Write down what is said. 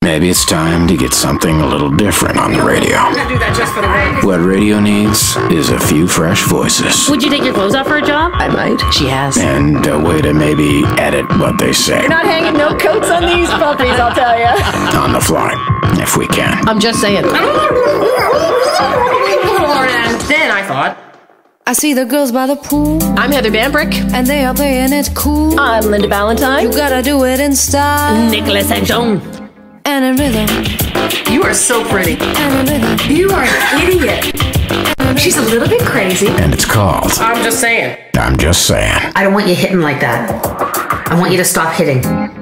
Maybe it's time to get something a little different on the radio. Do that just for the radio. What radio needs is a few fresh voices. Would you take your clothes off for a job? I might. She has. And a way to maybe edit what they say. Not hanging no coats on these puppies, I'll tell you. On the fly, if we can. I'm just saying. And then I thought, I see the girls by the pool, I'm Heather Bambrick. and they are playing it cool. I'm Linda Valentine. You gotta do it in style Nicholas and Joan. and in rhythm you are so pretty. and in rhythm. You are an idiot. She's a little bit crazy. And it's called I'm just saying. I'm Just Saying. I don't want you hitting like that. I want you to stop hitting.